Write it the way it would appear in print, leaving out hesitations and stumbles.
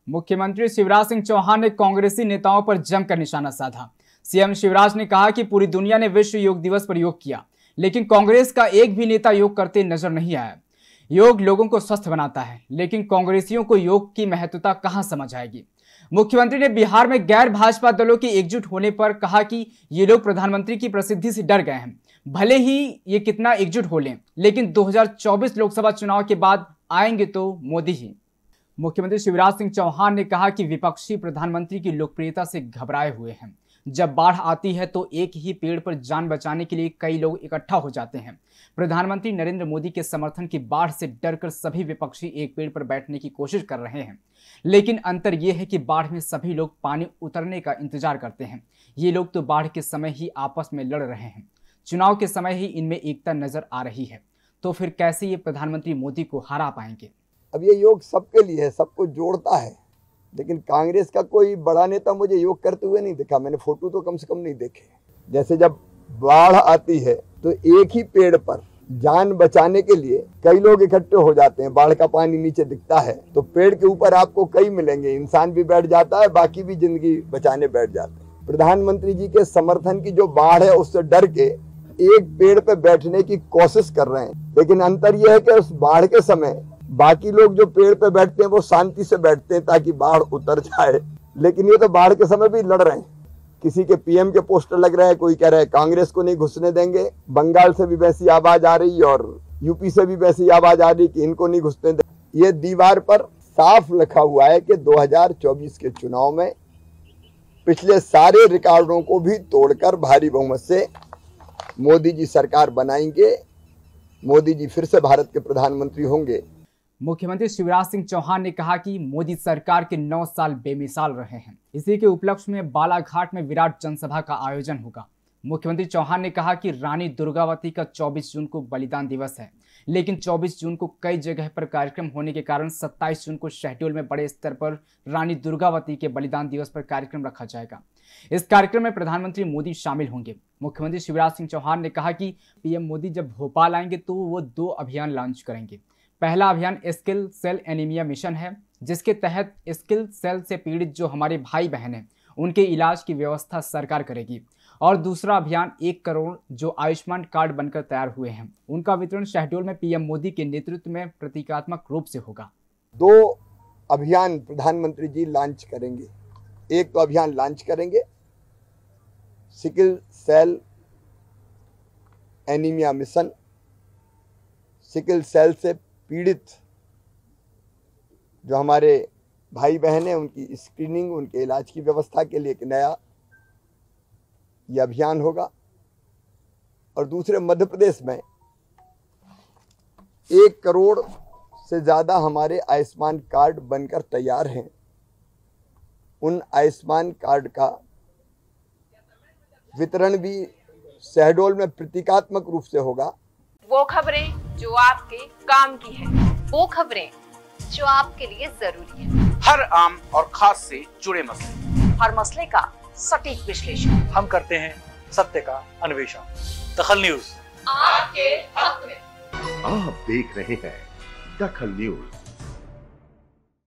मुख्यमंत्री शिवराज सिंह चौहान ने कांग्रेसी नेताओं पर जमकर निशाना साधा। सीएम शिवराज ने कहा कि पूरी दुनिया ने विश्व योग दिवस पर योग किया, लेकिन कांग्रेस का एक भी नेता योग करते नजर नहीं आया। योग लोगों को स्वस्थ बनाता है, लेकिन कांग्रेसियों को योग की महत्वता कहां समझ आएगी। मुख्यमंत्री ने बिहार में गैर भाजपा दलों की एकजुट होने पर कहा कि ये लोग प्रधानमंत्री की प्रसिद्धि से डर गए हैं। भले ही ये कितना एकजुट हो लें, लेकिन 2024 लोकसभा चुनाव के बाद आएंगे तो मोदी ही। मुख्यमंत्री शिवराज सिंह चौहान ने कहा कि विपक्षी प्रधानमंत्री की लोकप्रियता से घबराए हुए हैं। जब बाढ़ आती है तो एक ही पेड़ पर जान बचाने के लिए कई लोग इकट्ठा हो जाते हैं। प्रधानमंत्री नरेंद्र मोदी के समर्थन की बाढ़ से डरकर सभी विपक्षी एक पेड़ पर बैठने की कोशिश कर रहे हैं, लेकिन अंतर यह है कि बाढ़ में सभी लोग पानी उतरने का इंतजार करते हैं। ये लोग तो बाढ़ के समय ही आपस में लड़ रहे हैं, चुनाव के समय ही इनमें एकता नजर आ रही है, तो फिर कैसे ये प्रधानमंत्री मोदी को हरा पाएंगे। अब ये योग सबके लिए है, सबको जोड़ता है, लेकिन कांग्रेस का कोई बड़ा नेता मुझे योग करते हुए नहीं दिखा। मैंने फोटो तो कम से कम नहीं देखे। जैसे जब बाढ़ आती है तो एक ही पेड़ पर जान बचाने के लिए कई लोग इकट्ठे हो जाते हैं। बाढ़ का पानी नीचे दिखता है तो पेड़ के ऊपर आपको कई मिलेंगे, इंसान भी बैठ जाता है, बाकी भी जिंदगी बचाने बैठ जाते हैं। प्रधानमंत्री जी के समर्थन की जो बाढ़ है उससे डर के एक पेड़ पे बैठने की कोशिश कर रहे हैं, लेकिन अंतर यह है कि उस बाढ़ के समय बाकी लोग जो पेड़ पे बैठते हैं वो शांति से बैठते हैं ताकि बाढ़ उतर जाए, लेकिन ये तो बाढ़ के समय भी लड़ रहे हैं। किसी के पीएम के पोस्टर लग रहे हैं, कोई कह रहा है कांग्रेस को नहीं घुसने देंगे। बंगाल से भी वैसी आवाज आ रही और यूपी से भी वैसी आवाज आ रही कि इनको नहीं घुसने देंगे। ये दीवार पर साफ लिखा हुआ है कि 2024 के चुनाव में पिछले सारे रिकॉर्डों को भी तोड़कर भारी बहुमत से मोदी जी सरकार बनाएंगे, मोदी जी फिर से भारत के प्रधानमंत्री होंगे। मुख्यमंत्री शिवराज सिंह चौहान ने कहा कि मोदी सरकार के 9 साल बेमिसाल रहे हैं। इसी के उपलक्ष्य में बालाघाट में विराट जनसभा का आयोजन होगा। मुख्यमंत्री चौहान ने कहा कि रानी दुर्गावती का 24 जून को बलिदान दिवस है, लेकिन 24 जून को कई जगह पर कार्यक्रम होने के कारण 27 जून को शहडोल में बड़े स्तर पर रानी दुर्गावती के बलिदान दिवस पर कार्यक्रम रखा जाएगा। इस कार्यक्रम में प्रधानमंत्री मोदी शामिल होंगे। मुख्यमंत्री शिवराज सिंह चौहान ने कहा कि पीएम मोदी जब भोपाल आएंगे तो वो 2 अभियान लॉन्च करेंगे। पहला अभियान स्किल सेल एनीमिया मिशन है, जिसके तहत स्किल सेल से पीड़ित जो हमारे भाई बहन हैं उनके इलाज की व्यवस्था सरकार करेगी। और दूसरा अभियान 1 करोड़ जो आयुष्मान कार्ड बनकर तैयार हुए हैं उनका वितरण शहडोल में पीएम मोदी के नेतृत्व में प्रतीकात्मक रूप से होगा। 2 अभियान प्रधानमंत्री जी लॉन्च करेंगे। एक तो अभियान लॉन्च करेंगे sickle cell anaemia mission, sickle cell से पीड़ित जो हमारे भाई बहन हैं उनकी स्क्रीनिंग, उनके इलाज की व्यवस्था के लिए एक नया यह अभियान होगा। और दूसरे मध्य प्रदेश में 1 करोड़ से ज़्यादा हमारे आयुष्मान कार्ड बनकर तैयार हैं। उन आयुष्मान कार्ड का वितरण भी शहडोल में प्रतीकात्मक रूप से होगा। वो खबरें जो आपके काम की है, वो खबरें जो आपके लिए जरूरी है, हर आम और खास से जुड़े मसले, हर मसले का सटीक विश्लेषण हम करते हैं सत्य का अन्वेषण। दखल न्यूज आपके हक में। आप देख रहे हैं दखल न्यूज।